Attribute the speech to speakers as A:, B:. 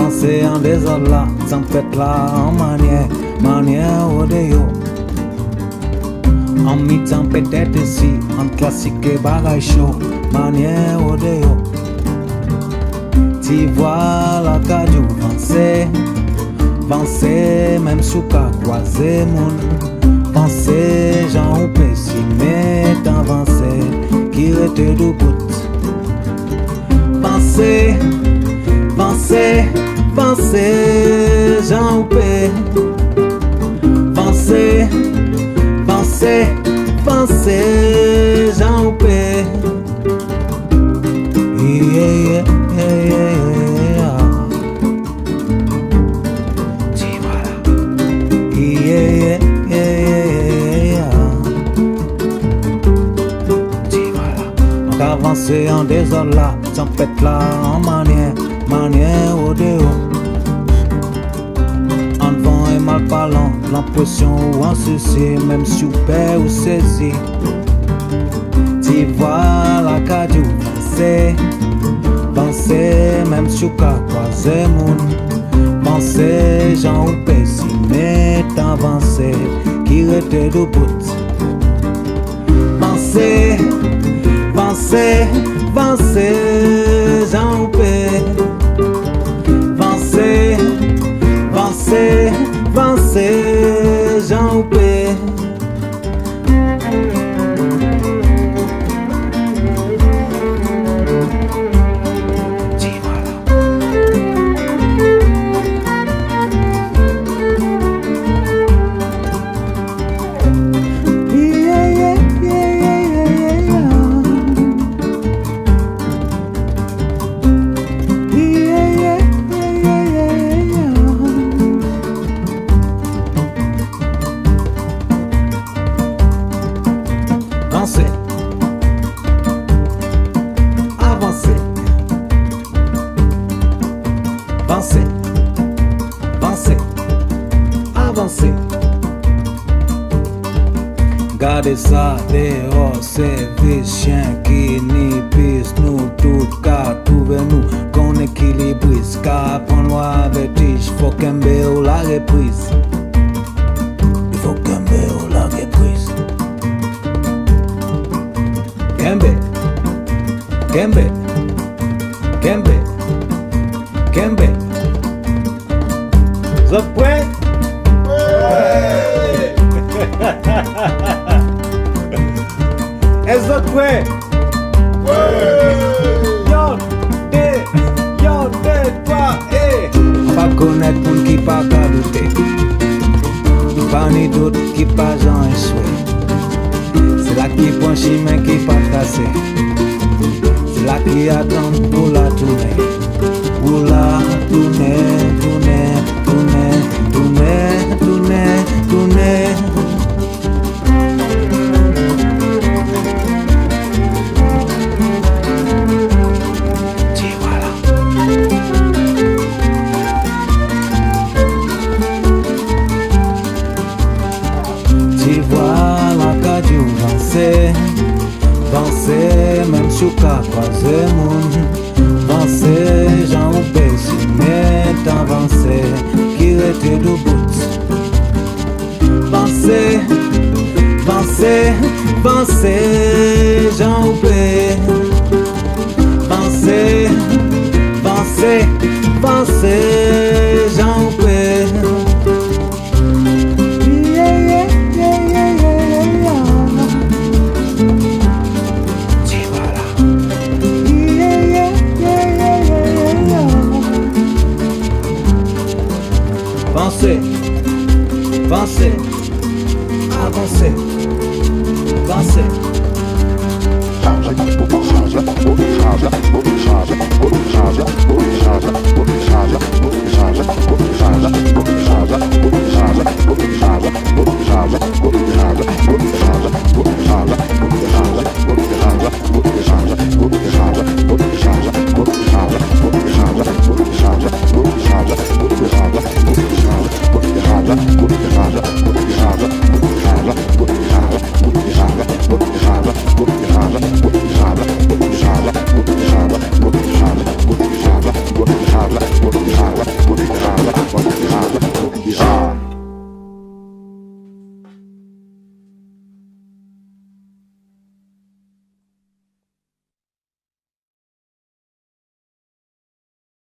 A: Avancer en désordre là, tempête là, en manière au déo. En mi-temps peut-être ici, en classique et bagaille chaud, manière au déo. Tu vois la cadio, penser, même sous qu'à croiser mon. Penser, j'en peux si mais t'avancer, qui était de bout. Penser, j'en peux. Penser, j'en peux. Yeah. Avancer en désordre là, tempête là, en manière au déo. En vent et mal parlant, l'impression ou en souci, même super ou saisi. Tu vois la cadio, penser, même sur qu'à croiser mon. Penser, j'en ou pessimer, t'avancer, qui était de bout. Penser, j'en peux. Penser, j'en peux. Avancer. Gardez ça dehors, service chien qui n'y pisse. Nous tout qu'à trouver nous qu'on équilibrise. Car prendre la vertige, faut qu'un béo la reprise. Il faut qu'un béo la reprise. Kembe, The point. Est-ce que prêt? Yo, toi, on va connaître pour qui pas qu'à douter. Pas ni doute qui pas j'en échoué. C'est là qui prend chemin qui pas tracé. C'est là qui attend pour la tournée. Pour la tournée. Penser, même sur qu'à croiser mon. Penser, j'en ou pessimer, t'avancer, qui était de bout. Penser, j'en ou penser, j'en ou Penser, avancer, penser.